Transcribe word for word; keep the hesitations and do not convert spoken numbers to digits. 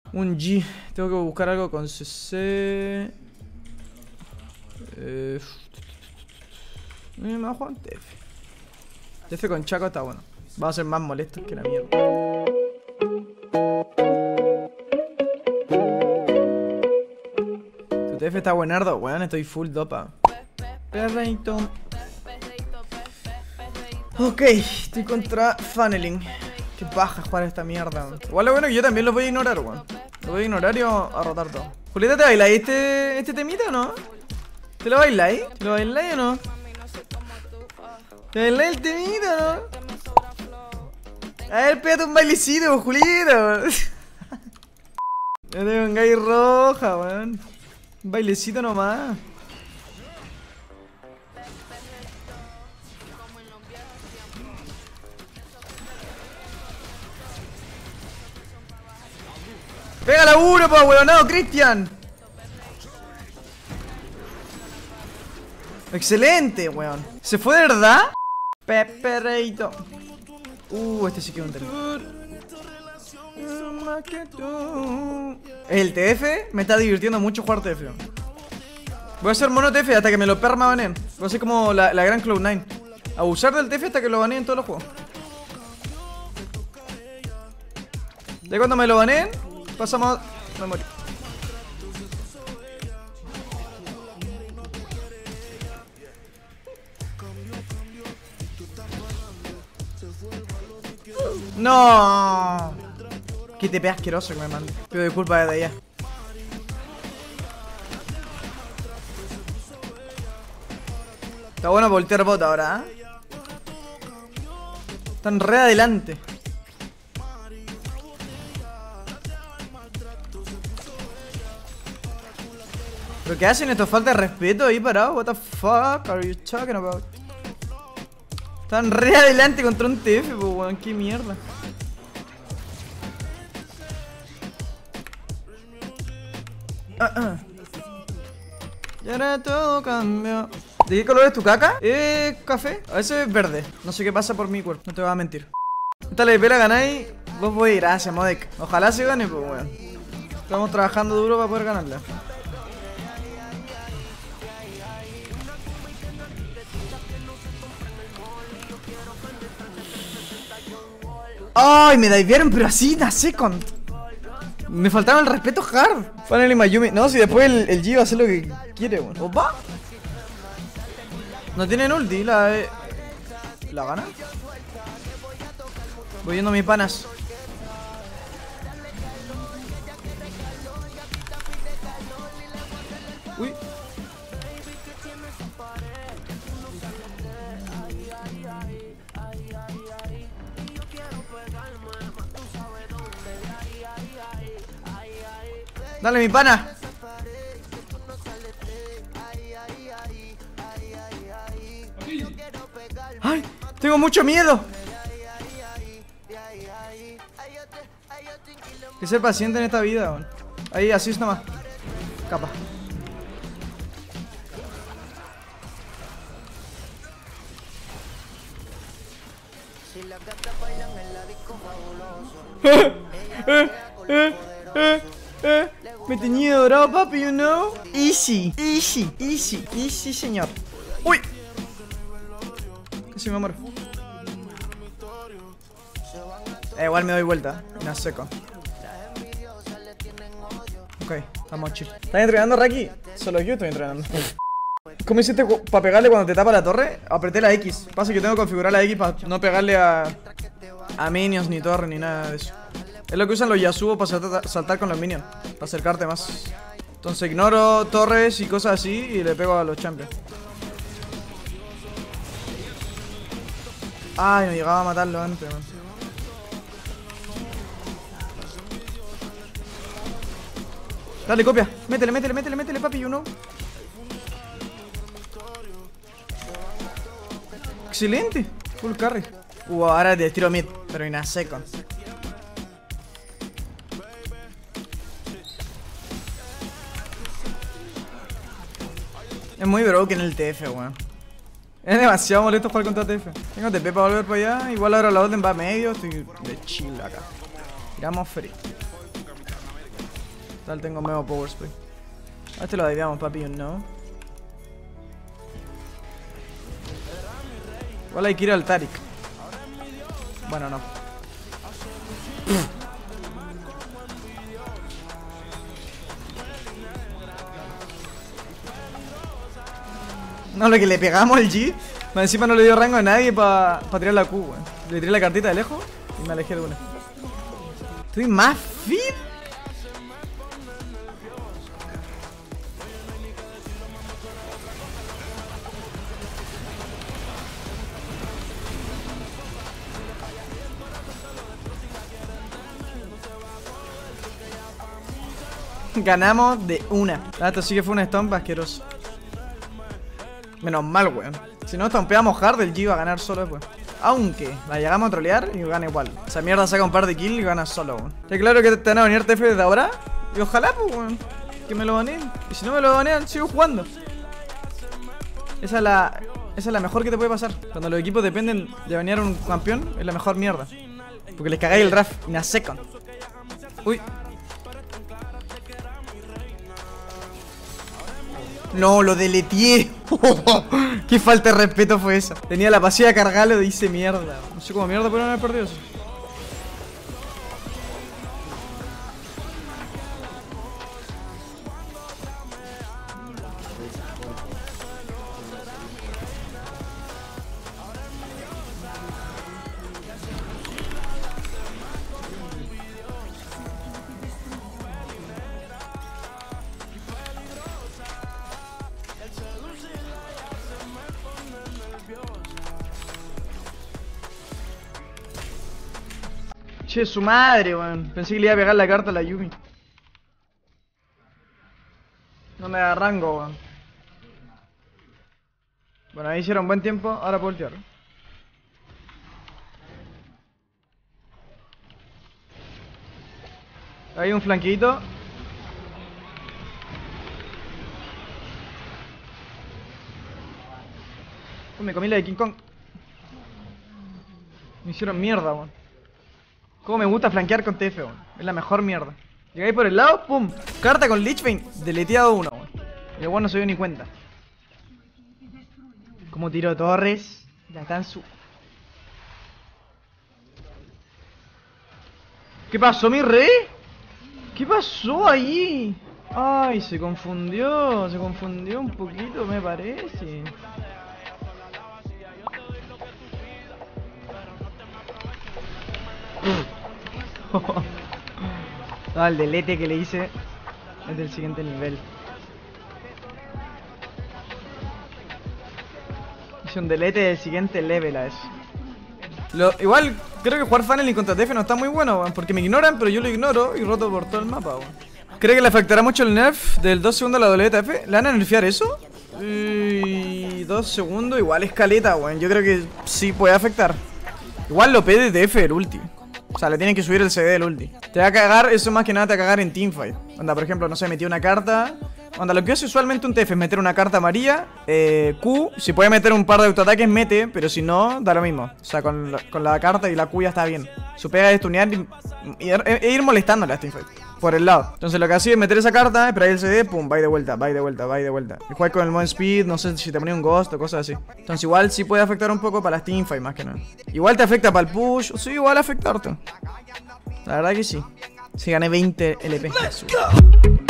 Un G. Tengo que buscar algo con C C. Eh... Me va a jugar un T F. T F con Chaco está bueno. Va a ser más molesto que la mierda. Tu T F está buenardo, weón. Estoy full dopa. Perreito. Ok, estoy contra Funneling. Qué paja jugar esta mierda. Igual lo bueno que yo también los voy a ignorar, weón. Los voy a ignorar y a rotar todo. Julieta, ¿te bailáis este, este temita o no? ¿Te lo bailáis? ¿Te lo bailáis o no? ¿Te bailáis el temita o no? A ver, pégate un bailecito, Julieta. Yo tengo un gay roja, weón. Un bailecito nomás. ¡Pégala uno, pa' huevonado, Cristian! Excelente, weón. ¿Se fue de verdad? Pepereito. Uh, este sí que es un tema. El T F me está divirtiendo mucho jugar T F. Voy a hacer mono T F hasta que me lo perma baneen. Voy a hacer como la, la gran Cloud nine. Abusar del T F hasta que lo baneen en todos los juegos. Ya cuando me lo baneen, pasamos a... Me morí. ¡No! Qué T P asqueroso que me mandé. Pido disculpas desde allá. Está bueno voltear bot ahora, ¿eh? Están re adelante. ¿Pero qué hacen estos? ¿Falta de respeto ahí parado? What the fuck are you talking about? Están re adelante contra un T F, pues weón, qué mierda. Ah, ah. Y ahora todo cambió. ¿De qué color es tu caca? Eh, café. A veces es verde. No sé qué pasa por mi cuerpo, no te voy a mentir. Esta la pela ganáis. Vos voy a ir, gracias, Modek. Ojalá se gane, pues weón. Estamos trabajando duro para poder ganarla. Ay, me divearon, pero así, na second. Me faltaba el respeto hard. Funnel y Mayumi. No, si después el, el G va a hacer lo que quiere, weón. Opa. No tienen ulti, la eh... ¿La gana? Voy viendo mis panas. Uy. Dale, mi pana. Ay, tengo mucho miedo. Hay que ser paciente en esta vida, man. Ahí, así es nomás. Capa. eh, eh, eh, eh, eh. Me tenía dorado, papi, you know. Easy, easy, easy, easy, señor. Uy. Casi me muero. Eh, igual me doy vuelta. Me seco. Ok, vamos chill. ¿Estás entrenando, Raki? Solo yo estoy entrenando. ¿Cómo hiciste para pegarle cuando te tapa la torre? Apreté la X. Pasa que tengo que configurar la X para no pegarle a... A minions, ni torre, ni nada de eso. Es lo que usan los Yasuo para saltar, saltar con los minions. Para acercarte más. Entonces ignoro torres y cosas así y le pego a los champions. Ay, me llegaba a matarlo antes, man. Dale, copia. Métele, métele, métele, métele, papi, you know. Excelente. Full carry. Uh, ahora te tiro mid, pero en a second. Es muy broken el T F, weón. Es demasiado molesto jugar contra T F. Tengo T P para volver para allá. Igual ahora la orden va a medio. Estoy de chill acá. Tiramos free. Tal, tengo medio power spray. A este lo diveamos, papi, ¿no? Igual hay que ir al Tarik. Bueno, no. No, lo que le pegamos el G. Más encima no le dio rango a nadie para pa tirar la Q, weón. Le tiré la cartita de lejos y me alejé de una. Estoy más fit. Ganamos de una. Ah, esto sí que fue un stomp asqueroso. Menos mal, weón. Si no stompeamos hard, el G iba a ganar solo después. Aunque la llegamos a trolear y gana igual. Esa mierda saca un par de kills y gana solo, weón. Está claro que te van a venir T F desde ahora. Y ojalá, pues, weón, que me lo baneen. Y si no me lo banean, sigo jugando. Esa es la... Esa es la mejor que te puede pasar. Cuando los equipos dependen de banear a un campeón, es la mejor mierda. Porque les cagáis el draft in a second. Uy. No, lo deleteé. Qué falta de respeto fue esa. Tenía la pasiva cargada, lo hice mierda. No sé cómo mierda pudieron haber perdido eso. Che, su madre, weón. Pensé que le iba a pegar la carta a la Yumi. No me da rango, weón. Bueno, ahí hicieron buen tiempo. Ahora puedo ultear. Ahí un flanquito. Uy, me comí la de King Kong. Me hicieron mierda, weón. Cómo me gusta flanquear con T F, weón. Es la mejor mierda. Llegáis por el lado, pum. Carta con Lich Bane, deleteado uno, weón. Y el weón no se dio ni cuenta. Como tiró torres. La Tansu. ¿Qué pasó, mi rey? ¿Qué pasó ahí? Ay, se confundió. Se confundió un poquito, me parece. No, el delete que le hice es del siguiente nivel. Hice un delete del siguiente level a eso. Lo, igual, creo que jugar Funneling contra T F no está muy bueno, weón, porque me ignoran, pero yo lo ignoro y roto por todo el mapa, weón. ¿Cree que le afectará mucho el nerf del dos segundos a la W T F? ¿Le van a nerfear eso? Y dos segundos, igual es caleta, weón. Yo creo que sí puede afectar. Igual lo P de T F el ulti. O sea, le tienen que subir el C D del ulti. Te va a cagar, eso más que nada te va a cagar en teamfight. Onda, por ejemplo, no sé, metí una carta. Onda, lo que hace usualmente un T F es meter una carta amarilla, eh, Q, si puede meter un par de autoataques, mete, pero si no, da lo mismo. O sea, con la, con la carta y la Q ya está bien. Su pega es tunear y, y, e ir molestándole a teamfight por el lado. Entonces lo que hacía es meter esa carta, esperar el C D, pum, va y de vuelta, va y de vuelta, va y de vuelta. Y juegas con el mod speed, no sé si te ponía un ghost o cosas así. Entonces igual sí puede afectar un poco para las teamfight más que nada. Igual te afecta para el push, sí, igual afectarte. La verdad que sí. Sí, gané veinte L P.